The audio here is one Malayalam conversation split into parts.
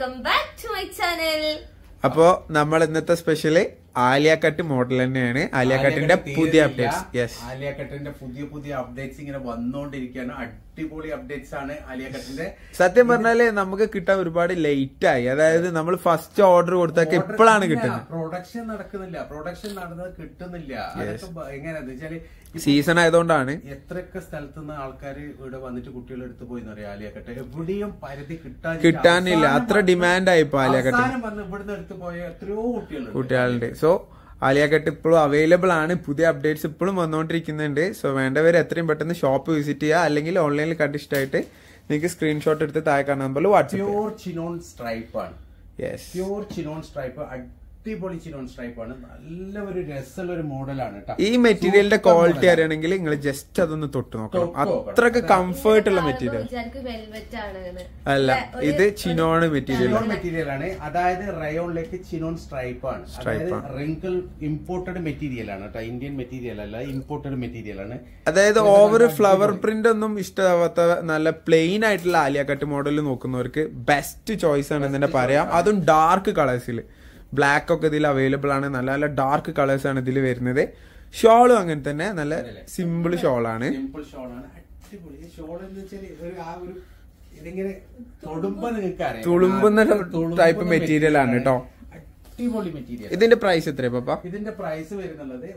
Welcome back to my channel. അപ്പോ നമ്മൾ ഇന്നത്തെ സ്പെഷ്യല് ആലിയ കട്ട് മോഡൽ തന്നെയാണ്. ആലിയ കട്ടിന്റെ പുതിയ അപ്ഡേറ്റ്സ്. യെസ്, ആലിയ കട്ടിന്റെ പുതിയ അപ്ഡേറ്റ്സ് ഇങ്ങനെ വന്നുകൊണ്ടിരിക്കുകയാണ്. അടിപൊളി അപ്ഡേറ്റ്സ് ആണ് ആലിയ കട്ടിന്റെ. സത്യം പറഞ്ഞാല് നമുക്ക് കിട്ടാൻ ഒരുപാട് ലേറ്റ് ആയി. അതായത് നമ്മൾ ഫസ്റ്റ് ഓർഡർ കൊടുത്തൊക്കെ ഇപ്പോഴാണ് കിട്ടുന്നത്. പ്രൊഡക്ഷൻ നടക്കുന്നില്ല, പ്രൊഡക്ഷൻ നടന്നത് കിട്ടുന്നില്ല. അതൊക്കെ എങ്ങനെയാന്ന് വെച്ചാല് സീസൺ ആയതുകൊണ്ടാണ്. എത്രയൊക്കെ സ്ഥലത്തുനിന്ന് ആൾക്കാർ ഇവിടെ വന്നിട്ട് കുട്ടികളെ എടുത്ത് പോയി അറിയാം. ആലിയ കട്ട് എവിടെയും പരിധി കിട്ടാനില്ല. അത്ര ഡിമാൻഡ് ആയി ഇപ്പൊ ആലിയ കട്ട്. വന്ന് ഇവിടുന്ന് എടുത്ത് പോയ എത്രയോ കുട്ടികളുണ്ട്. സോ ആലിയ കട്ട് ഇപ്പോഴും അവൈലബിൾ ആണ്. പുതിയ അപ്ഡേറ്റ്സ് ഇപ്പോഴും വന്നുകൊണ്ടിരിക്കുന്നുണ്ട്. സോ വേണ്ടവർ എത്രയും പെട്ടെന്ന് ഷോപ്പ് വിസിറ്റ് ചെയ്യുക, അല്ലെങ്കിൽ ഓൺലൈനിൽ കട്ട് ഇഷ്ടമായിട്ട് നിങ്ങൾക്ക് സ്ക്രീൻഷോട്ട് എടുത്ത് താഴെ കാണാൻ പോലെ വാട്സ്ആപ്പ്. പ്യൂർ ചിനോൺ സ്ട്രൈപ്പ് ആണ്. യെസ്, പ്യൂർ ചിനോൺ സ്ട്രൈപ്പ്, അടിപൊളി ചിനോൺ സ്ട്രൈപ്പ് ആണ്. നല്ല ഒരു രസമുള്ള ഒരു മോഡലാണ് കേട്ടോ. ഈ മെറ്റീരിയലിന്റെ ക്വാളിറ്റി അറിയണമെങ്കിൽ നിങ്ങൾ ജസ്റ്റ് അതൊന്ന് തൊട്ട് നോക്കണം. അത്രക്ക് കംഫർട്ട് ഉള്ള മെറ്റീരിയൽ അല്ല, ഇത് ചിനോൺ മെറ്റീരിയൽ ആണ്. അതായത് റയോണിലേക്ക് ചിനോൺ സ്ട്രൈപ്പ് ആണ്. അതായത് റിങ്കിൾ ഇമ്പോർട്ടഡ് മെറ്റീരിയൽ ആണ് കേട്ടോ. ഇന്ത്യൻ മെറ്റീരിയൽ അല്ല, ഇമ്പോർട്ടഡ് മെറ്റീരിയൽ ആണ്. അതായത് ഓവർ ഫ്ലവർ പ്രിന്റ് ഒന്നും ഇഷ്ടമാവാത്ത നല്ല പ്ലെയിൻ ആയിട്ടുള്ള ആലിയ കട്ട് മോഡൽ നോക്കുന്നവർക്ക് ബെസ്റ്റ് ചോയ്സ് ആണ് എന്ന് തന്നെ പറയാം. അതും ഡാർക്ക് കളേഴ്സിൽ. ബ്ലാക്ക് ഒക്കെ ഇതിൽ അവൈലബിൾ ആണ്. നല്ല നല്ല ഡാർക്ക് കളേഴ്സ് ആണ് ഇതിൽ വരുന്നത്. ഷോളും അങ്ങനെ തന്നെ നല്ല സിമ്പിൾ ഷോളാണ്. സിമ്പിൾ ഷോളാണ്, അടിപൊളി ഷോൾ എന്ന് വെച്ചാൽ ഇതിങ്ങനെ തുളുമ്പുന്ന ടൈപ്പ് മെറ്റീരിയൽ ആണ് കേട്ടോ. അടിപൊളി മെറ്റീരിയൽ. ഇതിന്റെ പ്രൈസ് എത്രയാ പപ്പ? ഇതിന്റെ പ്രൈസ് വരുന്നുള്ളത്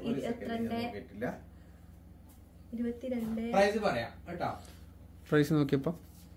പ്രൈസ് പറയാം കേട്ടോ. പ്രൈസ് നോക്കിയപ്പോ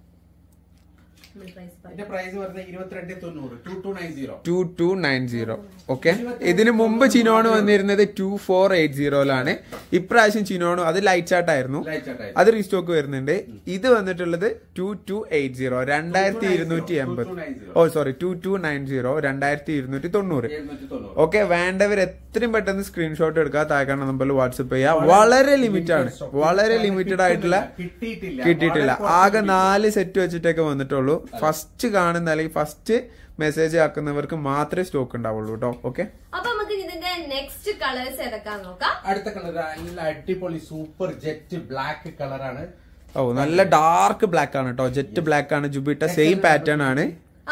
ഇതിന്റെ പ്രൈസ് പറഞ്ഞത് 2290, 2290. ഓക്കെ, ഇതിന് മുമ്പ് ചിനോണ് വന്നിരുന്നത് 2480 ഇപ്രാവശ്യം ചിനോണ് അത് ലൈറ്റ് ചാർട്ട് ആയിരുന്നു, അത് റീസ്റ്റോക്ക് വരുന്നുണ്ട്. ഇത് വന്നിട്ടുള്ളത് 2280, 2280. ഓ സോറി, 2290, 2290. ഓക്കെ, വേണ്ടവർ എത്രയും പെട്ടെന്ന് സ്ക്രീൻഷോട്ട് എടുക്കുക, താഴെ നമ്പറിൽ വാട്സ്ആപ്പ് ചെയ്യുക. വളരെ ലിമിറ്റ് ആണ്, വളരെ ലിമിറ്റഡ് ആയിട്ടുള്ള കിട്ടിയിട്ടില്ല. ആകെ 4 സെറ്റ് വെച്ചിട്ടൊക്കെ വന്നിട്ടുള്ളൂ. ഫസ്റ്റ് കാണുന്ന അല്ലെങ്കിൽ ഫസ്റ്റ് മെസ്സേജ് ആക്കുന്നവർക്ക് മാത്രമേ സ്റ്റോക്ക് ഉണ്ടാവുള്ളൂ കേട്ടോ. ഓക്കെ, അപ്പൊ നമുക്ക് ഇതിന്റെ നെക്സ്റ്റ് കളേഴ്സ് ഏതൊക്കെയാന്ന് നോക്കാം. അടുത്ത കളർ നല്ല അടിപൊളി സൂപ്പർ ജെറ്റ് ബ്ലാക്ക് കളറാണ്. ഓ, നല്ല ഡാർക്ക് ബ്ലാക്ക് ആണ് കേട്ടോ. ജെറ്റ് ബ്ലാക്ക് ആണ്. ജുബിട്ട സെയിം പാറ്റേൺ ആണ്.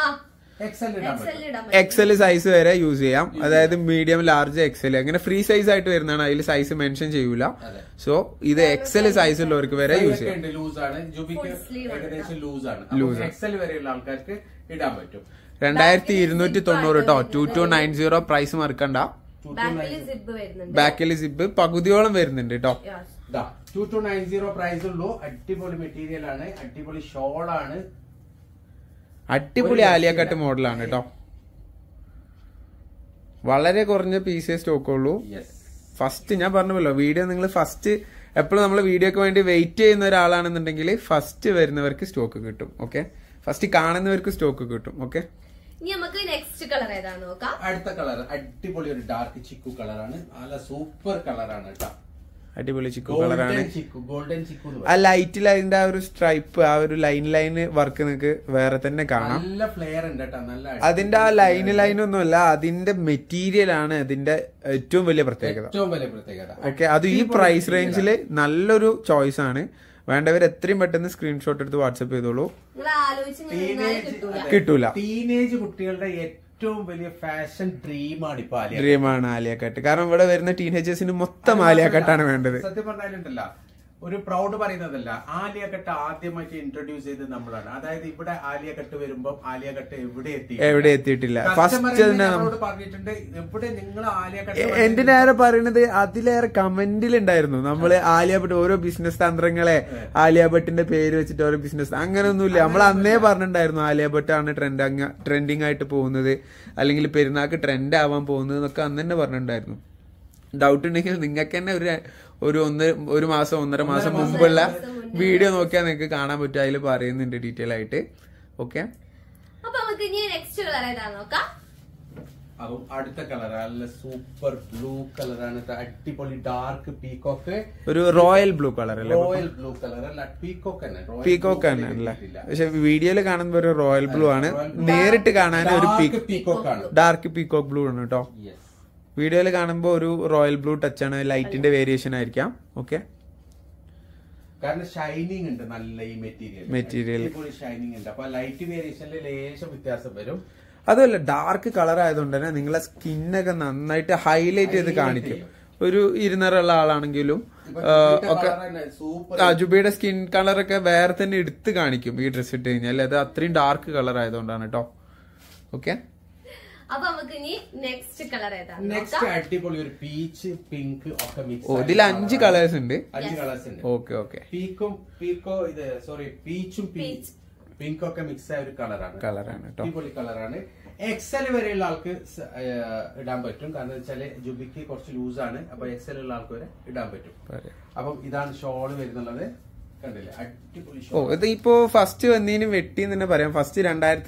എക്സൽ സൈസ് വരെ യൂസ് ചെയ്യാം. അതായത് മീഡിയം, ലാർജ്, എക്സൽ അങ്ങനെ ഫ്രീ സൈസ് ആയിട്ട് വരുന്നതാണ്. അതിൽ സൈസ് മെൻഷൻ ചെയ്യൂല. സോ ഇത് എക്സൽ സൈസ് ഉള്ളവർക്ക് വരെ യൂസ് ചെയ്യാം. ലൂസ് എക്സൽ വരെയുള്ള ആൾക്കാർക്ക് ഇടാൻ പറ്റും. 2290 കേട്ടോ. 2290 പ്രൈസ് മറക്കണ്ട. ബാക്കിൽ സിബ് പകുതിയോളം വരുന്നുണ്ട് കേട്ടോ. 2290 പ്രൈസ് ഉള്ളൂ. അടിപൊളി മെറ്റീരിയൽ ആണ്, അടിപൊളി ഷോളാണ്, അടിപൊളി ആലിയ കട്ട് മോഡലാണ് കേട്ടോ. വളരെ കുറഞ്ഞ പീസേ സ്റ്റോക്ക് ഉള്ളൂ. ഫസ്റ്റ് ഞാൻ പറഞ്ഞല്ലോ, വീഡിയോ നിങ്ങൾ ഫസ്റ്റ് എപ്പോഴും നമ്മൾ വീഡിയോക്ക് വേണ്ടി വെയിറ്റ് ചെയ്യുന്ന ഒരാളാണെന്നുണ്ടെങ്കിൽ ഫസ്റ്റ് വരുന്നവർക്ക് സ്റ്റോക്ക് കിട്ടും. ഓക്കെ, ഫസ്റ്റ് കാണുന്നവർക്ക് സ്റ്റോക്ക് കിട്ടും. ഓക്കെ, നെക്സ്റ്റ് കളർ ഏതാണെന്ന് നോക്കാം. അടുത്ത കളർ അടിപൊളി ഒരു ഡാർക്ക് ചിക്കു കളറാണ്. നല്ല സൂപ്പർ കളറാണ് കേട്ടോ. അടിപൊളി ചിക്കു കളറാണ്. ഗോൾഡൻ ചിക്കു. ആ ലൈറ്റിൽ അതിന്റെ ആ ഒരു സ്ട്രൈപ്പ്, ആ ഒരു ലൈൻ വർക്ക് നിങ്ങൾക്ക് വേറെ തന്നെ കാണാം. നല്ല ഫ്ലെയർ ഉണ്ട് കേട്ടോ. നല്ല അതിന്റെ ആ ലൈൻ ഒന്നുമല്ല, അതിന്റെ മെറ്റീരിയൽ ആണ് അതിന്റെ ഏറ്റവും വലിയ പ്രത്യേകത. ഓക്കെ, അത് ഈ പ്രൈസ് റേഞ്ചിൽ നല്ലൊരു ചോയ്സ് ആണ്. വേണ്ടവർ എത്രയും പെട്ടെന്ന് സ്ക്രീൻഷോട്ട് എടുത്ത് വാട്സ്ആപ്പ് ചെയ്തോളൂ. കിട്ടൂല. ടീനേജ് കുട്ടികളുടെ ഏറ്റവും വലിയ ഫാഷൻ ഡ്രീമാണ് ആലിയ കട്ട്. കാരണം ഇവിടെ വരുന്ന ടീനേജേഴ്സിന് മൊത്തം ആലിയ കട്ടാണ് വേണ്ടത്. സത്യം പറഞ്ഞാലുണ്ടല്ലോ, ഒരു പ്രൗഡ് പറയുന്നതല്ല, ആലിയ കട്ട് ആദ്യമായിട്ട് ഇൻട്രൊഡ്യൂസ് ചെയ്തത് നമ്മളാണ്. അതായത് ഇവിടെ ആലിയ കട്ട് വരുമ്പോൾ ആലിയ കട്ട് എവിടെ എത്തിയിട്ടില്ല. ഫസ്റ്റ് പറഞ്ഞിട്ടുണ്ട്, എവിടെ നിങ്ങൾ ആലിയ കട്ട്. എന്തിനേറെ പറയുന്നത്, അതിലേറെ കമന്റിൽ ഉണ്ടായിരുന്നു നമ്മള് ആലിയ ഭട്ട് ഓരോ ബിസിനസ് തന്ത്രങ്ങളെ ആലിയ ഭട്ടിന്റെ പേര് വെച്ചിട്ട് ഓരോ ബിസിനസ് അങ്ങനെയൊന്നുമില്ല. നമ്മൾ അന്നേ പറഞ്ഞിട്ടുണ്ടായിരുന്നു ആലിയ ഭട്ടാണ് ട്രെൻഡിങ് ആയിട്ട് പോകുന്നത്, അല്ലെങ്കിൽ പെരുന്നാൾക്ക് ട്രെൻഡ് ആവാൻ പോകുന്നത് എന്നൊക്കെ അന്ന് തന്നെ പറഞ്ഞിട്ടുണ്ടായിരുന്നു. ഡൗട്ട് ഉണ്ടെങ്കിൽ നിങ്ങൾക്ക് തന്നെ ഒരു മാസം 1.5 മാസം മുമ്പുള്ള വീഡിയോ നോക്കിയാൽ നിങ്ങൾക്ക് കാണാൻ പറ്റും. അതിൽ പറയുന്നുണ്ട് ഡീറ്റെയിൽ ആയിട്ട്. ഓക്കെ, അടുത്ത കളർ നല്ല സൂപ്പർ ബ്ലൂ കളറാണ്. അടിപൊളി ഡാർക്ക് പീകോക്ക്, ഒരു റോയൽ ബ്ലൂ കളർ അല്ലേ? റോയൽ ബ്ലൂ കളർ അല്ല, പീകോക്ക് തന്നെ അല്ലേ? പക്ഷെ വീഡിയോയിൽ കാണുമ്പോൾ ഒരു റോയൽ ബ്ലൂ ആണ്, നേരിട്ട് കാണാൻ ഒരു ഡാർക്ക് പീകോക്ക് ബ്ലൂ ആണ് കേട്ടോ. വീഡിയോയിൽ കാണുമ്പോൾ ഒരു റോയൽ ബ്ലൂ ടച്ച് ആണ്, ലൈറ്റിന്റെ വേരിയേഷൻ ആയിരിക്കാം. ഓക്കെ, കാരണം ഷൈനിങ് ഉണ്ട് നല്ല ഈ മെറ്റീരിയൽ ഷൈനിങ് ഉണ്ട്. അപ്പൊ ലൈറ്റ് വേരിയേഷനിൽ ലേശം വ്യത്യാസം വരും. അതുമല്ല ഡാർക്ക് കളർ ആയതുകൊണ്ട് തന്നെ നിങ്ങളെ സ്കിന്നൊക്കെ നന്നായിട്ട് ഹൈലൈറ്റ് ചെയ്ത് കാണിക്കും. ഒരു ഇരുന്നറുള്ള ആളാണെങ്കിലും ഒക്കെ ജുബിയുടെ സ്കിൻ കളറൊക്കെ വേറെ തന്നെ എടുത്ത് കാണിക്കും ഈ ഡ്രസ് ഇട്ട് കഴിഞ്ഞാൽ. അത് അത്രയും ഡാർക്ക് കളർ ആയതുകൊണ്ടാണ് കേട്ടോ. ഓക്കെ, അപ്പൊ നമുക്ക് ഇനി നെക്സ്റ്റ് കളർ ഏതാണ്? നെക്സ്റ്റ് അടിപൊളി ഒരു പീച്ച് പിങ്ക് ഒക്കെ മിക്സ്. ഓ, ഇതിൽ 5 കളേഴ്സ് ഉണ്ട്. 5 കളേഴ്സ് ഉണ്ട്. Okay okay. പീച്ചും പിങ്കും ഒക്കെ മിക്സ് ആയ ഒരു കളറാണ് കേട്ടോ. അടിപൊളി കളറാണ്. എക്സൽ വരെയുള്ള ആൾക്ക് ഇടാൻ പറ്റും. കാരണം വെച്ചാല് ജുബിക്ക് കുറച്ച് ലൂസാണ്. അപ്പൊ എക്സൽ ഉള്ള ആൾക്ക് വരെ ഇടാൻ പറ്റും. അപ്പം ഇതാണ് ഷോള് വരുന്നുള്ളത്. കണ്ടില്ലേ, അടിപൊളി ഷോൾ. ഓ, ഇത് ഇപ്പോ ഫസ്റ്റ് വന്നതിന് വെട്ടി തന്നെ പറയാം. ഫസ്റ്റ്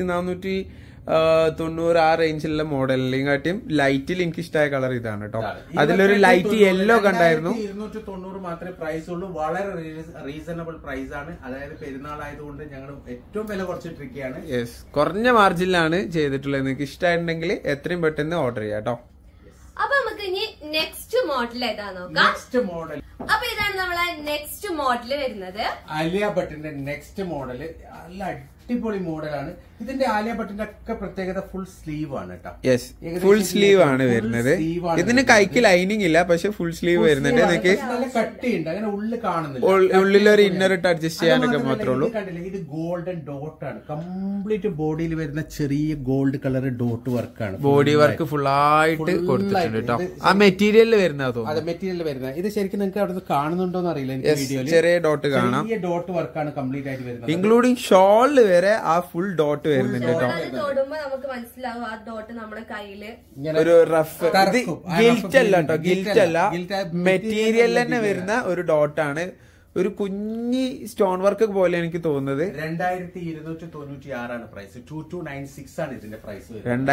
2490 ആ റേഞ്ചിലുള്ള മോഡലിനെയും കാട്ടിയും ലൈറ്റിൽ എനിക്ക് ഇഷ്ടമായ കളർ ഇതാണ് കേട്ടോ. അതിലൊരു ലൈറ്റ് യെല്ലോ കണ്ടായിരുന്നു. 290 മാത്രമേ പ്രൈസ് ഉള്ളൂ. വളരെ റീസണബിൾ പ്രൈസ് ആണ്. അതായത് പെരുന്നാൾ ആയതുകൊണ്ട് ഞങ്ങൾ ഏറ്റവും വില കുറച്ചിട്ടിരിക്കുകയാണ്. യെസ്, കുറഞ്ഞ മാർജിനിലാണ് ചെയ്തിട്ടുള്ളത്. നിങ്ങൾക്ക് ഇഷ്ടമായിട്ടുണ്ടെങ്കിൽ എത്രയും പെട്ടെന്ന് ഓർഡർ ചെയ്യാം കേട്ടോ. അപ്പൊ നമുക്ക് ഇനി നെക്സ്റ്റ് മോഡൽ ഏതാ നോക്കാം. നെക്സ്റ്റ് മോഡൽ, അപ്പൊ ഇതാണ് നമ്മളെ നെക്സ്റ്റ് മോഡല് വരുന്നത്. ആലിയ ഭട്ടിന്റെ നെക്സ്റ്റ് മോഡല് നല്ല അടിപൊളി മോഡലാണ്. ഇതിന്റെ ആലിയ ഭട്ടിന്റെ ഒക്കെ പ്രത്യേകത ഫുൾ സ്ലീവ് ആണ് കേട്ടോ. യെസ്, ഫുൾ സ്ലീവ് ആണ് വരുന്നത്. ഇതിന് കൈക്ക് ലൈനിങ് ഇല്ല, പക്ഷെ ഫുൾ സ്ലീവ് വരുന്നുണ്ട്. നിങ്ങൾക്ക് നല്ല കട്ടിയുണ്ട്, അങ്ങനെ ഉള്ളിൽ കാണുന്നില്ല. ഉള്ളിലൊരു ഇന്നർ ഇട്ട് അഡ്ജസ്റ്റ് ചെയ്യാനൊക്കെ മാത്രമേ ഉള്ളൂ. കണ്ടില്ലേ, ഇത് ഗോൾഡൻ ഡോട്ട് ആണ്. കംപ്ലീറ്റ് ബോഡിയിൽ വരുന്ന ചെറിയ ഗോൾഡ് കളർ ഡോട്ട് വർക്കാണ്. ബോഡി വർക്ക് ഫുൾ ആയിട്ട് കൊടുത്തിട്ടുണ്ട് കേട്ടോ. ആ മെറ്റീരിയലിൽ വരുന്നത്. അതെ, മെറ്റീരിയൽ വരുന്നത്. ഇത് ശരിക്കും നിങ്ങൾക്ക് അവിടെ കാണുന്നുണ്ടോന്ന് അറിയില്ല. എനിക്ക് വീഡിയോയിൽ ചെറിയ ഡോട്ട് കാണാം. ചെറിയ ഡോട്ട് വർക്കാണ് കംപ്ലീറ്റ് ആയിട്ട് വരുന്നത്. ഇൻക്ലൂഡിംഗ് ഷോളിൽ വരെ ആ ഫുൾ ഡോട്ട് വരുന്നുണ്ട് കേട്ടോ. തൊടുമ്പോ നമുക്ക് മനസ്സിലാവും ആ ഡോട്ട് നമ്മുടെ കയ്യില് ഒരു റഫ്. ഗിൽറ്റ് അല്ല കേട്ടോ, ഗിൽറ്റ് അല്ല, മെറ്റീരിയൽ തന്നെ വരുന്ന ഒരു ഡോട്ടാണ്. ഒരു കുഞ്ഞി സ്റ്റോൺ വർക്ക് പോലെ എനിക്ക് തോന്നുന്നത്. 2296 പ്രൈസ്. 2296 ആണ് ഇതിന്റെ പ്രൈസ്.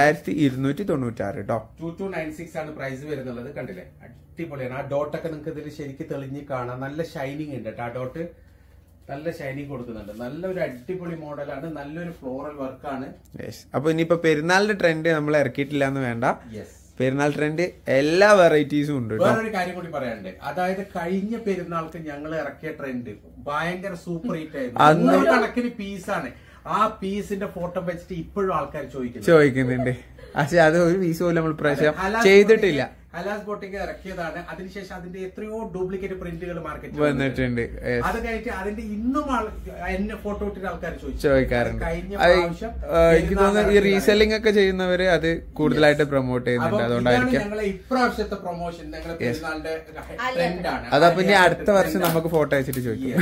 2296 കേട്ടോ. 2296 ആണ് പ്രൈസ് വരുന്നുള്ളത്. കണ്ടില്ലേ, അടിപൊളിയാണ്. ആ ഡോട്ടൊക്കെ നിങ്ങൾക്ക് ഇതിൽ ശരിക്കും തെളിഞ്ഞ് കാണാം. നല്ല ഷൈനിങ് ഉണ്ട് കേട്ടോ. ആ ഡോട്ട് നല്ല ഷൈനിങ് കൊടുക്കുന്നുണ്ട്. നല്ലൊരു അടിപൊളി മോഡലാണ്. നല്ലൊരു ഫ്ലോറൽ വർക്കാണ്. അപ്പൊ ഇനിയിപ്പോ പെരുന്നാളിന്റെ ട്രെൻഡ് നമ്മൾ ഇറക്കിയിട്ടില്ല എന്ന് വേണ്ട. യെസ്, പെരുന്നാൾ ട്രെൻഡ് എല്ലാ വെറൈറ്റീസും ഉണ്ട്. വേറൊരു കാര്യം കൂടി പറയാനുണ്ട്. അതായത് കഴിഞ്ഞ പെരുന്നാൾക്ക് ഞങ്ങൾ ഇറക്കിയ ട്രെൻഡ് ഭയങ്കര സൂപ്പർ ഹിറ്റ് ആയിരുന്നു. കണക്കിന് പീസാണ്. ആ പീസിന്റെ ഫോട്ടോ വെച്ചിട്ട് ഇപ്പോഴും ആൾക്കാർ ചോദിക്കുന്നുണ്ട്. പക്ഷെ അത് ഒരു പീസ് പോലും നമ്മൾ പ്രാവശ്യം ചെയ്തിട്ടില്ല. ഹലാസ് ബോട്ടിക്ക് ഇറക്കിയതാണ്. അതിനുശേഷം അതിന്റെ എത്രയോ ഡ്യൂപ്ലിക്കേറ്റ് പ്രിന്റുകൾ മാർക്കറ്റിൽ വന്നിട്ടുണ്ട്. അത് കഴിഞ്ഞിട്ട് അതിന്റെ ഇന്നും എന്നെ ഫോട്ടോ ഇട്ടിട്ട് ആൾക്കാർ ചോദിക്കാറുണ്ട്. എനിക്ക് തോന്നുന്നു ഈ റീസെല്ലിംഗ് ഒക്കെ ചെയ്യുന്നവര് അത് കൂടുതലായിട്ട് പ്രൊമോട്ട് ചെയ്യുന്നുണ്ട്. അതുകൊണ്ടായിരിക്കും ഞങ്ങളെ ഇപ്രാവശ്യത്തെ പ്രൊമോഷൻ ഞങ്ങളെ പെരുന്നാളിന്റെ ട്രെൻഡാണ്. അതപ്പൊ ഇനി അടുത്ത വർഷം നമുക്ക് ഫോട്ടോ അയച്ചിട്ട് ചോദിക്കും.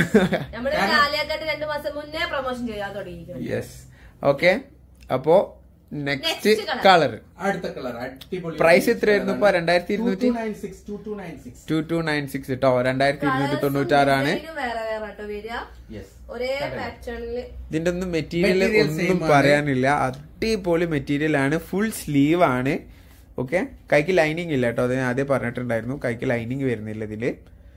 Yes, okay. അപ്പോ നെക്സ്റ്റ് കളർ, അടുത്ത കളർ അടിപൊളി. പ്രൈസ് എത്രയായിരുന്നു ഇപ്പൊ? 2296 കേട്ടോ. 2296 ആണ്. ഇതിന്റെ ഒന്നും മെറ്റീരിയൽ ഒന്നും പറയാനില്ല. അടിപൊളി മെറ്റീരിയൽ ആണ്. ഫുൾ സ്ലീവ് ആണ്. ഓക്കെ, കൈക്ക് ലൈനിങ് ഇല്ല കേട്ടോ. അത് ഞാൻ ആദ്യം പറഞ്ഞിട്ടുണ്ടായിരുന്നു. കൈക്ക് ലൈനിങ് വരുന്നില്ല ഇതില്.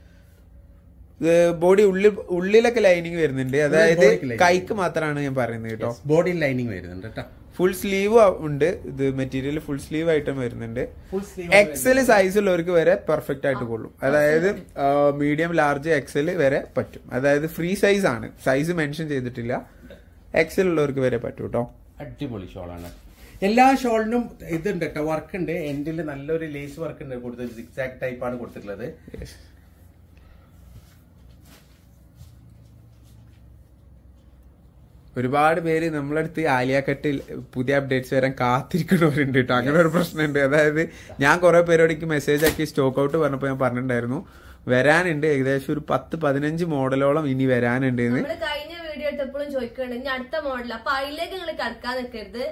ബോഡി ഉള്ളിലൊക്കെ ലൈനിങ് വരുന്നുണ്ട്. അതായത് കൈക്ക് മാത്രമാണ് ഞാൻ പറയുന്നത് കേട്ടോ. ബോഡി ലൈനിങ് വരുന്നുണ്ട് കേട്ടോ. ഫുൾ സ്ലീവ് ഉണ്ട്. ഇത് മെറ്റീരിയൽ ഫുൾ സ്ലീവ് ആയിട്ടും വരുന്നുണ്ട്. എക്സൽ സൈസ് ഉള്ളവർക്ക് വരെ പെർഫെക്റ്റ് ആയിട്ട് കൊള്ളും. അതായത് മീഡിയം, ലാർജ്, എക്സൽ വരെ പറ്റും. അതായത് ഫ്രീ സൈസ് ആണ്, സൈസ് മെൻഷൻ ചെയ്തിട്ടില്ല. എക്സൽ ഉള്ളവർക്ക് വരെ പറ്റും കേട്ടോ. അടിപൊളി ഷോളാണ്. എല്ലാ ഷോളിനും ഇതുണ്ട് കേട്ടോ, വർക്ക് ഉണ്ട്. എൻഡിൽ നല്ലൊരു ലേസ് വർക്ക് ഉണ്ട് കൊടുത്തത്. സിക്സാക് ടൈപ്പ് ആണ് കൊടുത്തിട്ടുള്ളത്. ഒരുപാട് പേര് നമ്മളടുത്ത് ആലിയ കട്ടിൽ പുതിയ അപ്ഡേറ്റ്സ് വരാൻ കാത്തിരിക്കുന്നവരുണ്ട് കേട്ടോ. അങ്ങനെ ഒരു പ്രശ്നമുണ്ട്. അതായത് ഞാൻ കുറെ പേരോടേക്ക് മെസ്സേജ് ആക്കി സ്റ്റോക്ക് ഔട്ട് പറഞ്ഞപ്പോ ഞാൻ പറഞ്ഞിട്ടുണ്ടായിരുന്നു വരാനുണ്ട്. ഏകദേശം ഒരു 10-15 മോഡലോളം ഇനി വരാനുണ്ട്. കഴിഞ്ഞ വീഡിയോ എപ്പോഴും ചോദിക്കുന്നുണ്ട് ഇനി അടുത്ത മോഡൽ. അപ്പൊ അതിലേക്ക് നിങ്ങൾ കടക്കാൻ നിൽക്കരുത്.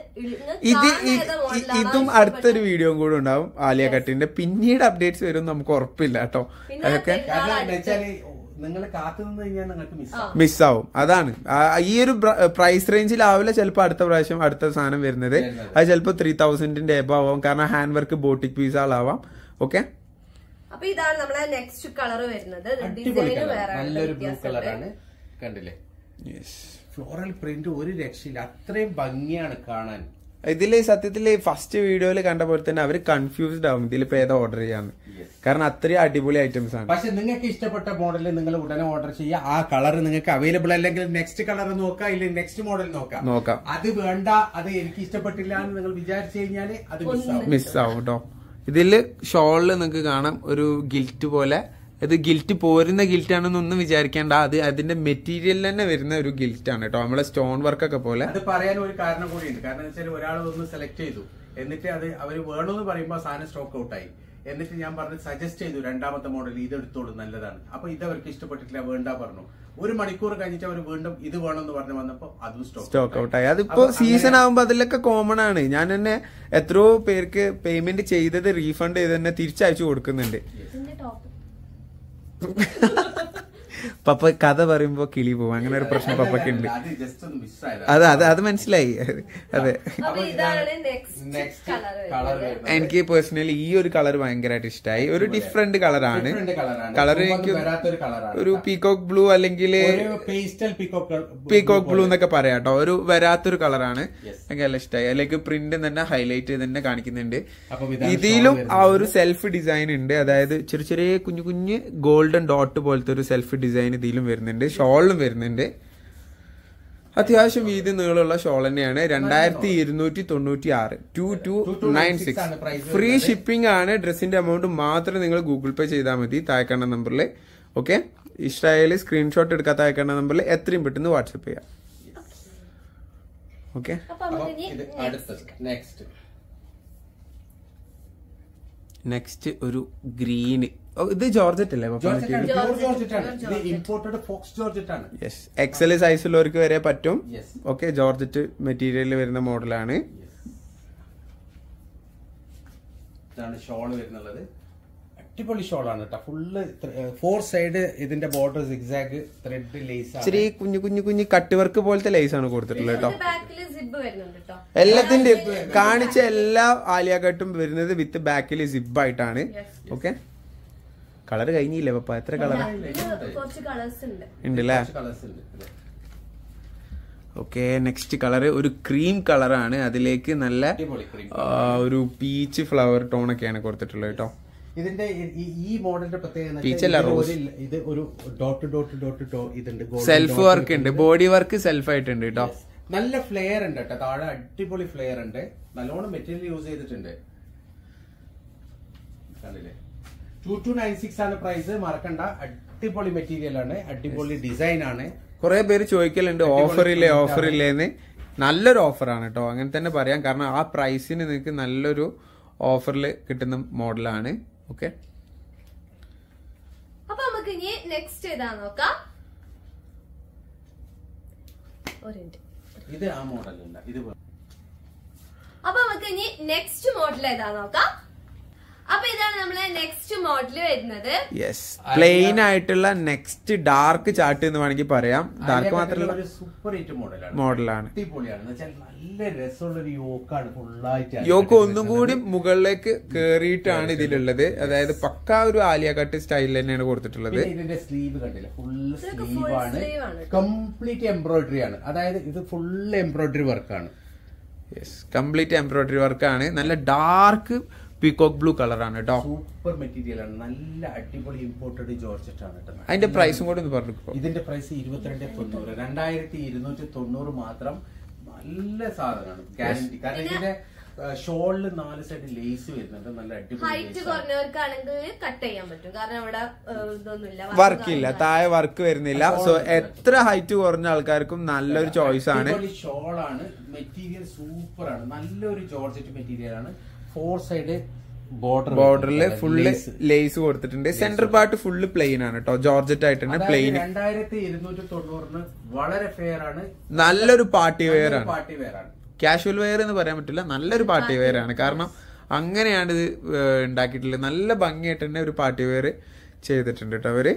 ഇതും അടുത്തൊരു വീഡിയോ കൂടെ ഉണ്ടാവും ആലിയ കട്ടിന്റെ. പിന്നീട് അപ്ഡേറ്റ്സ് വരും നമുക്ക് ഉറപ്പില്ല കേട്ടോ. അതൊക്കെ നിങ്ങൾ കാത്തുനിന്ന് കഴിഞ്ഞാൽ നിങ്ങൾക്ക് മിസ്സാവും. അതാണ് ഈ ഒരു പ്രൈസ് റേഞ്ചിലാവില്ല ചിലപ്പോൾ അടുത്ത പ്രാവശ്യം അടുത്ത സാധനം വരുന്നത്. അത് ചിലപ്പോൾ 3000 എബവ് ആവാം. കാരണം ഹാൻഡ് വർക്ക് ബോട്ടിക് പീസുകളാവാം. ഓക്കെ, അപ്പൊ ഇതാണ് നമ്മളെ നെക്സ്റ്റ് കളർ വരുന്നത്. നല്ലൊരു ബ്ലൂ കളറാണ്. കണ്ടില്ലേ, ഫ്ലോറൽ പ്രിന്റ് ഒരു രക്ഷയില്ല. അത്രയും ഭംഗിയാണ് കാണാൻ. ഇതില് സത്യത്തില് ഫസ്റ്റ് വീഡിയോയിൽ കണ്ട പോലെ തന്നെ അവര് കൺഫ്യൂസ്ഡ് ആവും ഇതിലിപ്പോ ഏതാ ഓർഡർ ചെയ്യാന്ന്. കാരണം അത്രയും അടിപൊളി ഐറ്റംസ് ആണ്. പക്ഷെ നിങ്ങൾക്ക് ഇഷ്ടപ്പെട്ട മോഡൽ നിങ്ങൾ ഉടനെ ഓർഡർ ചെയ്യുക. ആ കളർ നിങ്ങൾക്ക് അവൈലബിൾ അല്ലെങ്കിൽ നെക്സ്റ്റ് കളർ നോക്കാം, ഇല്ലെങ്കിൽ നെക്സ്റ്റ് മോഡൽ നോക്കാം. അത് വേണ്ട, അത് എനിക്ക് ഇഷ്ടപ്പെട്ടില്ല എന്ന് നിങ്ങൾ വിചാരിച്ചു കഴിഞ്ഞാല് അത് മിസ്സാവും കേട്ടോ. ഇതില് ഷോളില് നിങ്ങൾക്ക് കാണാം ഒരു ഗിൽറ്റ് പോലെ. ഇത് ഗിൽറ്റ് പോരുന്ന ഗിൽറ്റ് ആണെന്നൊന്നും വിചാരിക്കേണ്ട, അത് അതിന്റെ മെറ്റീരിയൽ തന്നെ വരുന്ന ഒരു ഗിൽറ്റ് ആണ് കേട്ടോ, നമ്മളെ സ്റ്റോൺ വർക്ക് ഒക്കെ പോലെ. അത് പറയാൻ ഒരു കാരണം കൂടിയുണ്ട്. കാരണം വെച്ചാൽ ഒരാൾ ഒന്ന് സെലക്ട് ചെയ്തു, എന്നിട്ട് അത് അവര് വേണമെന്ന് പറയുമ്പോൾ സാധനം സ്റ്റോക്ക് ഔട്ടായി. എന്നിട്ട് ഞാൻ പറഞ്ഞു സജസ്റ്റ് ചെയ്തു രണ്ടാമത്തെ മോഡൽ ഇത് എടുത്തോളൂ നല്ലതാണ്. അപ്പൊ ഇത് അവർക്ക് ഇഷ്ടപ്പെട്ടിട്ടില്ല, വേണ്ട പറഞ്ഞു. ഒരു മണിക്കൂർ കഴിഞ്ഞിട്ട് അവർ വീണ്ടും ഇത് വേണമെന്ന് പറഞ്ഞു വന്നപ്പോ അതും സ്റ്റോക്ക് ഔട്ടായി. അതിപ്പോ സീസൺ ആകുമ്പോ അതിലൊക്കെ കോമൺ ആണ്. ഞാൻ തന്നെ എത്രയോ പേർക്ക് പേയ്മെന്റ് ചെയ്തത് റീഫണ്ട് ചെയ്ത് തന്നെ തിരിച്ചയച്ചു കൊടുക്കുന്നുണ്ട്. പപ്പ കഥ പറയുമ്പോ കിളി പോവും, അങ്ങനെ ഒരു പ്രശ്നം പപ്പക്ക് ഉണ്ട്. അത് മനസ്സിലായി. അതെ, എനിക്ക് പേഴ്സണലി ഈ ഒരു കളർ ഭയങ്കരമായിട്ട് ഇഷ്ടമായി. ഒരു ഡിഫറെന്റ് കളറാണ്. കളർ എനിക്ക് ഒരു പീകോക്ക് ബ്ലൂ അല്ലെങ്കിൽ പീകോക്ക് ബ്ലൂ എന്നൊക്കെ പറയാം കേട്ടോ. ഒരു വരാത്തൊരു കളറാണ്, എനിക്ക് നല്ല ഇഷ്ടമായി. അതിലേക്ക് പ്രിന്റ് തന്നെ ഹൈലൈറ്റ് ചെയ്ത് തന്നെ കാണിക്കുന്നുണ്ട്. ഇതിലും ആ ഒരു സെൽഫ് ഡിസൈൻ ഉണ്ട്, അതായത് ചെറിയ ചെറിയ കുഞ്ഞു കുഞ്ഞ് ഗോൾഡൻ ഡോട്ട് പോലത്തെ ഒരു സെൽഫ് ഡിസൈൻ ഇതിലും വരുന്നുണ്ട്. ഷോളിലും വരുന്നുണ്ട്. അത്യാവശ്യം വീതി നീളമുള്ള ഷോൾ തന്നെയാണ്. 2296 2296. ഫ്രീ ഷിപ്പിംഗ് ആണ്. ഡ്രസ്സിന്റെ എമൗണ്ട് മാത്രം നിങ്ങൾ ഗൂഗിൾ പേ ചെയ്താൽ മതി താഴെക്കണ്ട നമ്പറിൽ. ഓക്കെ, ഇഷ്ടമായാലും സ്ക്രീൻഷോട്ട് എടുക്കാത്ത താഴെക്കണ്ട നമ്പറിൽ എത്രയും പെട്ടെന്ന് വാട്സപ്പ് ചെയ്യാം. ഓക്കെ, നെക്സ്റ്റ് ഒരു ഗ്രീന്. ഇത് ജോർജറ്റ് അല്ലേ? യെസ്, എക്സൽ സൈസുള്ളവർക്ക് വരെ പറ്റും. ഓക്കെ, ജോർജറ്റ് മെറ്റീരിയലിൽ വരുന്ന മോഡലാണ്. ഷോള് വരുന്നുള്ളത് അടിപൊളി ഷോളാണ് കേട്ടോ. ഫുള്ള് 4 സൈഡ് ഇതിന്റെ ബോർഡർ സിഗ്സാഗ് ത്രെഡ് ലേസ്, ഇച്ചിരി കുഞ്ഞു കുഞ്ഞു കുഞ്ഞു കട്ട് വർക്ക് പോലത്തെ ലേസ് ആണ് കൊടുത്തിട്ടുള്ളത് കേട്ടോ. എല്ലാത്തിന്റെ കാണിച്ച എല്ലാ ആലിയ കട്ടും വരുന്നത് വിത്ത് ബാക്കിൽ സിബ് ആയിട്ടാണ്. ഓക്കെ, കളർ കഴിഞ്ഞില്ലേ പപ്പ? എത്ര കളർ ഉണ്ടല്ലേ? ഓക്കെ, നെക്സ്റ്റ് കളർ ഒരു ക്രീം കളറാണ്. അതിലേക്ക് നല്ല ഒരു പീച്ച് ഫ്ലവർ ടോൺ ഒക്കെയാണ് കൊടുത്തിട്ടുള്ളത് കേട്ടോ. ഇതിന്റെ ഈ മോഡലിന്റെ പ്രത്യേകത ഇത് ഒരു ഡോട്ട് ഡോട്ട് ഡോട്ട് ഇതുണ്ട്, സെൽഫ് വർക്ക് ഉണ്ട്, ബോഡി വർക്ക് സെൽഫ് ആയിട്ടുണ്ട് കേട്ടോ. നല്ല ഫ്ലെയർ ഉണ്ട് കേട്ടോ, താഴെ അടിപൊളി ഫ്ലെയർ ഉണ്ട്. നല്ലോണം മെറ്റീരിയൽ യൂസ് ചെയ്തിട്ടുണ്ട്. കണ്ടില്ലേ? 2296 ആണ് പ്രൈസ്, മറക്കണ്ട. അടിപൊളി മെറ്റീരിയൽ ആണ്, അടിപൊളി ഡിസൈൻ ആണ്. കുറെ പേര് ചോദിക്കലുണ്ട് ഓഫറില്ലേന്ന്. നല്ലൊരു ഓഫറാണ് കേട്ടോ, അങ്ങനെ തന്നെ പറയാം. കാരണം ആ പ്രൈസിന് നിങ്ങൾക്ക് നല്ലൊരു ഓഫറിൽ കിട്ടുന്ന മോഡലാണ്. ഓക്കെ, അപ്പൊ നമുക്ക് ഇനി നെക്സ്റ്റ് ഏതാ നോക്കാം. ഇത് ആ മോഡലല്ല, ഇത്. അപ്പൊ നമുക്ക് ഇനി നെക്സ്റ്റ് മോഡൽ ഏതാ നോക്കാം. അപ്പൊ ഇതാണ് നമ്മളെ നെക്സ്റ്റ് മോഡൽ വരുന്നത്. യെസ്, പ്ലെയിൻ ആയിട്ടുള്ള നെക്സ്റ്റ് ഡാർക്ക് ചാർട്ട് എന്ന് വേണമെങ്കിൽ പറയാം. ഡാർക്ക് മാത്രമല്ല, സൂപ്പർ ഹിറ്റ് മോഡലാണ്. നല്ല രസമുള്ള ഒരു യോക്കാണ്. ഫുള്ളായിട്ട് യോക്ക് ഒന്നും കൂടി മുകളിലേക്ക് കേറിയിട്ടാണ് ഇതിലുള്ളത്. അതായത് പക്കാ ഒരു ആലിയ കട്ട് സ്റ്റൈൽ തന്നെയാണ് കൊടുത്തിട്ടുള്ളത്. ഇതിന്റെ സ്ലീവ് കണ്ടില്ല, ഫുള്ള് സ്ലീവ് ആണ്, കംപ്ലീറ്റ് എംബ്രോയിഡറി ആണ്. അതായത് ഇത് ഫുള്ള് എംബ്രോയിഡറി വർക്കാണ്. യെസ്, കംപ്ലീറ്റ് എംബ്രോയിഡറി വർക്കാണ്. നല്ല ഡാർക്ക് പീകോക്ക് ബ്ലൂ കളറാണ് കേട്ടോ. സൂപ്പർ മെറ്റീരിയൽ ആണ്, നല്ല അടിപൊളി ഇമ്പോർട്ടഡ് ജോർജറ്റ് ആണ് കേട്ടോ. അതിന്റെ പ്രൈസും കൂടി ഒന്ന് പറഞ്ഞു. ഇതിന്റെ പ്രൈസ് 2290, 2290 മാത്രം. നല്ല സാധനമാണ്, ഗ്യാരണ്ടി. കാരണം ഇതിന്റെ ഷോളില് 4 സൈഡ് ലേസ് വരുന്നുണ്ട്, നല്ല അടിപൊളി. ഹൈറ്റ് കുറഞ്ഞവർക്കാണെങ്കിൽ കട്ട് ചെയ്യാൻ പറ്റും, കാരണം അവിടെ ഇതൊന്നുമില്ല, വർക്കില്ല, താഴെ വർക്ക് വരുന്നില്ല. സോ എത്ര ഹൈറ്റ് കുറഞ്ഞ ആൾക്കാർക്കും നല്ലൊരു ചോയ്സ് ആണ്. ഷോളാണ്, മെറ്റീരിയൽ സൂപ്പർ ആണ്, നല്ലൊരു ജോർജറ്റ് മെറ്റീരിയൽ ആണ്. 4 സൈഡ് ബോർഡറിൽ ഫുള്ള് ലേസ് കൊടുത്തിട്ടുണ്ട്. സെന്റർ പാർട്ട് ഫുള്ള് പ്ലെയിൻ ആണ് കേട്ടോ, ജോർജറ്റ് ആയിട്ട് തന്നെ പ്ലെയിൻ. 2290 വളരെ ഫെയർ ആണ്, നല്ലൊരു പാർട്ടി വെയർ ആണ്. പാർട്ടി വെയർ ആണ്, കാഷ്വൽ വെയർ എന്ന് പറയാൻ പറ്റില്ല, നല്ലൊരു പാർട്ടി വെയർ ആണ്. കാരണം അങ്ങനെയാണ് ഇത് ഉണ്ടാക്കിയിട്ടുള്ളത്. നല്ല ഭംഗിയായിട്ട് തന്നെ ഒരു പാർട്ടി വെയർ ചെയ്തിട്ടുണ്ട് കേട്ടോ അവര്.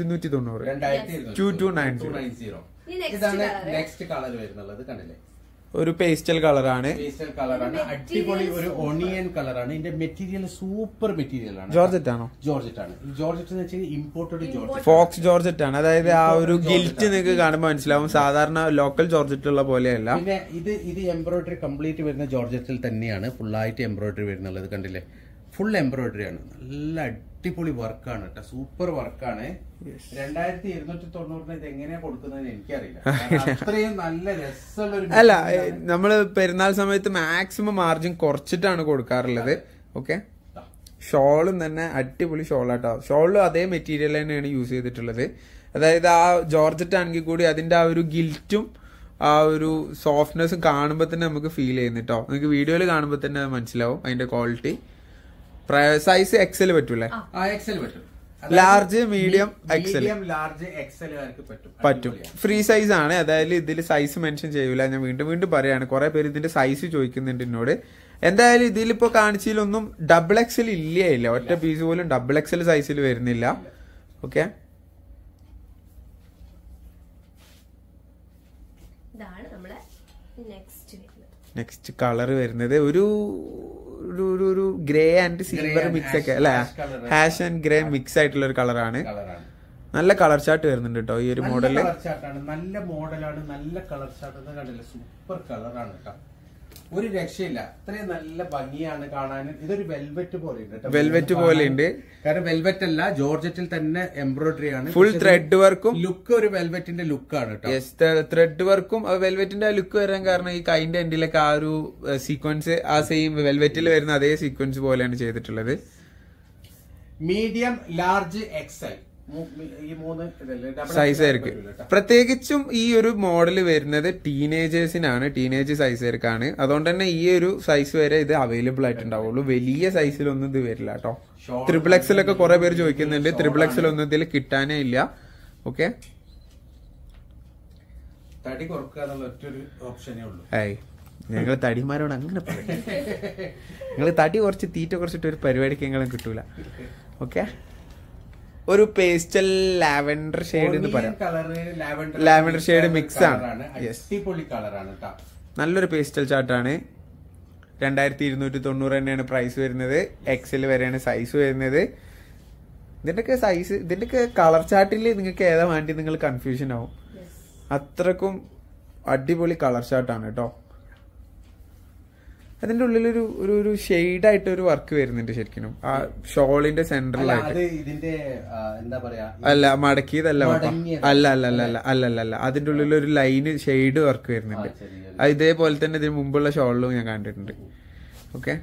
2290, 2290. ഇതാണ് നെക്സ്റ്റ് കളർ വരുന്നുള്ളത്. കണ്ടില്ലേ? ഒരു പേസ്റ്റൽ കളറാണ്. പേസ്റ്റൽ കളറാണ്, അടിപൊളി ഒരു ഓണിയൻ കളറാണ്. ഇതിന്റെ മെറ്റീരിയൽ സൂപ്പർ മെറ്റീരിയൽ ആണ്. ജോർജറ്റ് ആണോ? ജോർജറ്റ് ആണ്. ജോർജറ്റ് എന്ന് വെച്ചാൽ ഇമ്പോർട്ടഡ് ജോർജറ്റ്, ഫോക്സ് ജോർജറ്റ് ആണ്. അതായത് ആ ഒരു ഗിൽറ്റ് നിങ്ങൾക്ക് കാണുമ്പോൾ മനസ്സിലാവും, സാധാരണ ലോക്കൽ ജോർജറ്റ് ഉള്ള പോലെയല്ല. പിന്നെ ഇത് എംബ്രോയിഡറി കംപ്ലീറ്റ് വരുന്ന ജോർജറ്റിൽ തന്നെയാണ് ഫുള്ളായിട്ട് എംബ്രോയിഡറി വരുന്നുള്ളത്. കണ്ടില്ലേ, ഫുൾ എംബ്രോയിഡറി ആണ്. നല്ല അടിപൊളി വർക്കാണ് കേട്ടോ, സൂപ്പർ വർക്കാണ്. 2290 ഇത് എങ്ങനെയാ കൊടുക്കുന്നതെന്ന് എനിക്കറിയില്ല. അത്രയും നല്ല രസമുള്ള ഒരു അല്ല, നമ്മള് പെരുന്നാൾ സമയത്ത് മാക്സിമം മാർജിൻ കുറച്ചിട്ടാണ് കൊടുക്കാറുള്ളത്. ഓക്കെ, ഷോളും തന്നെ അടിപൊളി ഷോളാട്ടോ. ഷോളിലും അതേ മെറ്റീരിയൽ തന്നെയാണ് യൂസ് ചെയ്തിട്ടുള്ളത്. അതായത് ആ ജോർജറ്റ് ആണെങ്കിൽ കൂടി അതിന്റെ ആ ഒരു ഗിൽറ്റും ആ ഒരു സോഫ്റ്റ്നെസ്സും കാണുമ്പോൾ തന്നെ നമുക്ക് ഫീൽ ചെയ്യുന്നുട്ടോ. നിങ്ങൾക്ക് വീഡിയോയിൽ കാണുമ്പോൾ തന്നെ മനസ്സിലാവും അതിന്റെ ക്വാളിറ്റി. സൈസ് എക്സൽ പറ്റൂലേ? എക്സൽ പറ്റും, large, medium, XL large, XL പറ്റും. ഫ്രീ സൈസ് ആണ്. അതായത് ഇതിൽ സൈസ് മെൻഷൻ ചെയ്യൂല. ഞാൻ വീണ്ടും പറയാണ്, കുറെ പേര് ഇതിന്റെ സൈസ് ചോദിക്കുന്നുണ്ട് എന്നോട്. എന്തായാലും ഇതിലിപ്പോ കാണിച്ചതിലൊന്നും ഡബിൾ എക്സൽ ഇല്ല. ഒറ്റ പീസ് പോലും ഡബിൾ എക്സൽ സൈസിൽ വരുന്നില്ല. ഓക്കെ, നെക്സ്റ്റ് കളർ വരുന്നത് ഒരു ഗ്രേ ആൻഡ് സിൽവർ മിക്സ് ഒക്കെ അല്ലെ, ഹാഷ് ആൻഡ് ഗ്രേ മിക്സ് ആയിട്ടുള്ള ഒരു കളറാണ്. നല്ല കളർ ചാർട്ട് വരുന്നുണ്ട് കേട്ടോ ഈ ഒരു മോഡല്. നല്ല മോഡലാണ്, നല്ല കളർ ചാർട്ട് കണ്ടില്ല, സൂപ്പർ കളറാണ് കേട്ടോ, ഒരു രക്ഷയില്ല. അത്രയും നല്ല ഭംഗിയാണ് കാണാൻ. ഇതൊരു വെൽവെറ്റ് പോലെ ഉണ്ട്. കാരണം വെൽവെറ്റ് അല്ല, ജോർജറ്റിൽ തന്നെ എംബ്രോയിഡറി ആണ്. ഫുൾ ത്രെഡ് വർക്കും ലുക്ക് ഒരു വെൽവെറ്റിന്റെ ലുക്കാണ് കേട്ടോ. ത്രെഡ് വർക്കും വെൽവെറ്റിന്റെ ലുക്ക് വരാൻ കാരണം ഈ കൈന്റെ എൻഡിലൊക്കെ ആ ഒരു സീക്വൻസ് ആ സെയിം വെൽവെറ്റിൽ വരുന്ന അതേ സീക്വൻസ് പോലെയാണ് ചെയ്തിട്ടുള്ളത്. മീഡിയം, ലാർജ്, എക്സൽ സൈസ് ആയിരിക്കും. പ്രത്യേകിച്ചും ഈ ഒരു മോഡൽ വരുന്നത് ടീനേജേഴ്സിനാണ്, ടീനേജ് സൈസുകാർക്കാണ്. അതുകൊണ്ട് തന്നെ ഈ ഒരു സൈസ് വരെ ഇത് അവൈലബിൾ ആയിട്ടുണ്ടാവുള്ളൂ. വലിയ സൈസിലൊന്നും ഇത് വരില്ല കേട്ടോ. ട്രിപ്പിൾ എക്സിലൊക്കെ കുറെ പേര് ചോദിക്കുന്നുണ്ട്. ട്രിപ്പിൾ എക്സിൽ ഒന്നും ഇതിൽ കിട്ടാനേ ഇല്ല. ഓക്കെ, തടി കുറക്കുക എന്നുള്ള ഒറ്റൊരു ഓപ്ഷനേ ഉള്ളൂ. ഞങ്ങൾ തടിമാരോട് അങ്ങനെ പറയും. നിങ്ങൾ തടി കുറച്ച് തീറ്റ കുറച്ചിട്ട് ഒരു പരിപാടിക്ക് ഞങ്ങളും കിട്ടൂല. ഓക്കെ, ഒരു പേസ്റ്റൽ ലാവൻഡർ ഷെയ്ഡ് എന്ന് പറയാം. ലാവൻഡർ ഷെയ്ഡ് മിക്സ് ആണ്. നല്ലൊരു പേസ്റ്റൽ ചാർട്ടാണ്. 2290 തന്നെയാണ് പ്രൈസ് വരുന്നത്. എക്സൽ വരെയാണ് സൈസ് വരുന്നത്. ഇതിന്റെയൊക്കെ കളർ ചാർട്ടിൽ നിങ്ങൾക്ക് ഏതാ വേണ്ടി നിങ്ങൾ കൺഫ്യൂഷൻ ആവും. അത്രക്കും അടിപൊളി കളർ ചാർട്ടാണ് കേട്ടോ. അതിന്റെ ഉള്ളിൽ ഒരു ഷെയ്ഡായിട്ട് ഒരു വർക്ക് വരുന്നുണ്ട് ശരിക്കും ആ ഷോളിന്റെ സെന്ററിലായിട്ട്. അല്ല, മടക്കിയതല്ല, അല്ല അതിന്റെ ഉള്ളിൽ ഒരു ലൈന് ഷെയ്ഡ് വർക്ക് വരുന്നുണ്ട്. ഇതേപോലെ തന്നെ ഇതിന് മുമ്പുള്ള ഷോളിലും ഞാൻ കണ്ടിട്ടുണ്ട്. ഓക്കെ,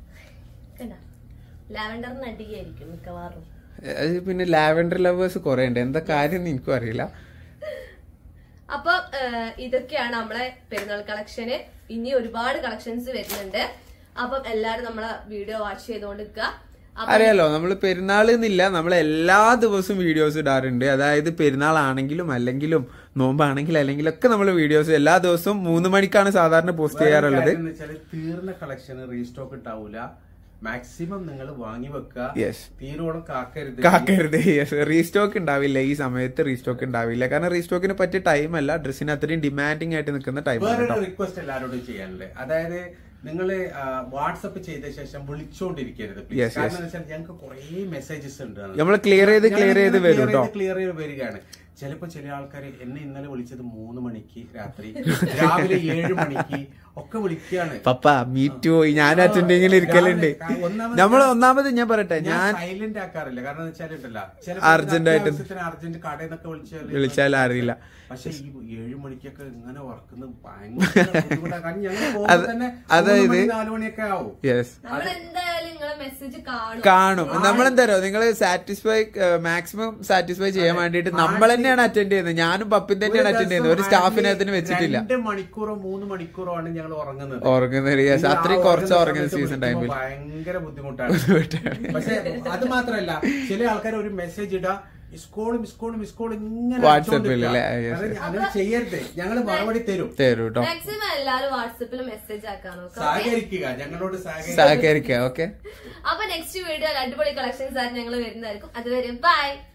പിന്നെ ലാവൻഡർ ലവേഴ്സ് കുറെ ഉണ്ട്. എന്താ കാര്യം എനിക്കും അറിയില്ല. അപ്പൊ ഇതൊക്കെയാണ് നമ്മളെ പെരുന്നാൾ കളക്ഷന്. ഇനി ഒരുപാട് കളക്ഷൻസ് വരുന്നുണ്ട്. അപ്പം എല്ലാരും നമ്മളെ വീഡിയോ വാച്ച് ചെയ്തോണ്ടിരിക്കുക. അറിയാലോ, നമ്മള് പെരുന്നാളെന്നില്ല, നമ്മൾ എല്ലാ ദിവസവും വീഡിയോസ് ഇടാറുണ്ട്. അതായത് പെരുന്നാൾ ആണെങ്കിലും അല്ലെങ്കിലും നോമ്പാണെങ്കിലും അല്ലെങ്കിലും ഒക്കെ നമ്മൾ വീഡിയോസ് എല്ലാ ദിവസവും 3 മണിക്കാണ് സാധാരണ പോസ്റ്റ് ചെയ്യാറുള്ളത്. തീർന്ന കളക്ഷൻ റീസ്റ്റോക്ക് ഉണ്ടാവൂല. മാക്സിമം നിങ്ങൾ വാങ്ങി വെക്കുക. തീരോളം കാക്കരുത്. റീസ്റ്റോക്ക് ഉണ്ടാവില്ല ഈ സമയത്ത്. റീസ്റ്റോക്ക് ഉണ്ടാവില്ല കാരണം റീസ്റ്റോക്കിന് പറ്റിയ ടൈം അല്ല. ഡ്രസ്സിന് അത്രയും ഡിമാൻഡിങ് ആയിട്ട് നിൽക്കുന്ന ടൈം. റിക്വസ്റ്റ് എല്ലാവരോടും ചെയ്യാനുള്ളത്, അതായത് നിങ്ങൾ വാട്സപ്പ് ചെയ്ത ശേഷം വിളിച്ചോണ്ടിരിക്കരുത്. കാരണം ഞങ്ങൾക്ക് കുറെ മെസ്സേജസ് ഉണ്ട്. നമ്മൾ ക്ലിയർ ചെയ്ത് വരികയാണ്. ചിലപ്പോ ചില ആൾക്കാർ എന്നെ ഇന്നലെ വിളിച്ചത് 3 മണിക്ക്, രാവിലെ 7 മണിക്ക് ഒക്കെ വിളിക്കുകയാണ്. പപ്പ മീറ്റ് പോയി, ഞാൻ അറ്റൻഡിങ്ങിൽ ഇരിക്കലുണ്ട്. നമ്മൾ ഒന്നാമത് ഞാൻ പറയട്ടെ, ഞാൻ സൈലന്റ് ആക്കാറില്ല. കാരണം വെച്ചാലുണ്ടല്ലോ അർജന്റ് കടയിൽ നിന്നൊക്കെ വിളിച്ചാൽ അറിയില്ല. പക്ഷെ ഈ 7 മണിക്കൊക്കെ ഇങ്ങനെ വർക്കുന്ന ഭയങ്കര ബുദ്ധിമുട്ടാണ്. കാരണം ഞങ്ങൾ തന്നെ 4 മണിയൊക്കെ ആവും. കാണും. നമ്മളെന്താരോ നിങ്ങൾ മാക്സിമം സാറ്റിസ്ഫൈ ചെയ്യാൻ വേണ്ടിട്ട് നമ്മൾ തന്നെയാണ് അറ്റൻഡ് ചെയ്യുന്നത്. ഞാനും പപ്പിൻ തന്നെയാണ് അറ്റൻഡ് ചെയ്യുന്നത്. ഒരു സ്റ്റാഫിനെ അതിന് വെച്ചിട്ടില്ല. 2 മണിക്കൂറോ 3 മണിക്കൂറോ ആണ് ഞങ്ങൾ ഉറങ്ങുന്നത്. അത്രയും കുറച്ച് ഉറങ്ങുന്ന സീസൺ ടൈമിൽ ഭയങ്കര ബുദ്ധിമുട്ടാണ്. പക്ഷെ അത് മാത്രല്ല, ചില ആൾക്കാർ ഒരു മെസ്സേജ് ഇടാ വാട്സാപ്പിൽ അങ്ങനെ ചെയ്യരുത്. ഞങ്ങൾ മറുപടി തരും. മാക്സിമം എല്ലാവരും വാട്സാപ്പിൽ മെസ്സേജ് ആക്കാനോ സഹകരിക്കുക, ഞങ്ങളോട് സഹകരിക്കുക. ഓക്കെ, അപ്പൊ നെക്സ്റ്റ് വീഡിയോ അടിപൊളി കളക്ഷൻസ് ആയിട്ട് ഞങ്ങൾ വരുന്നതായിരിക്കും. അതുവരെ ബൈ.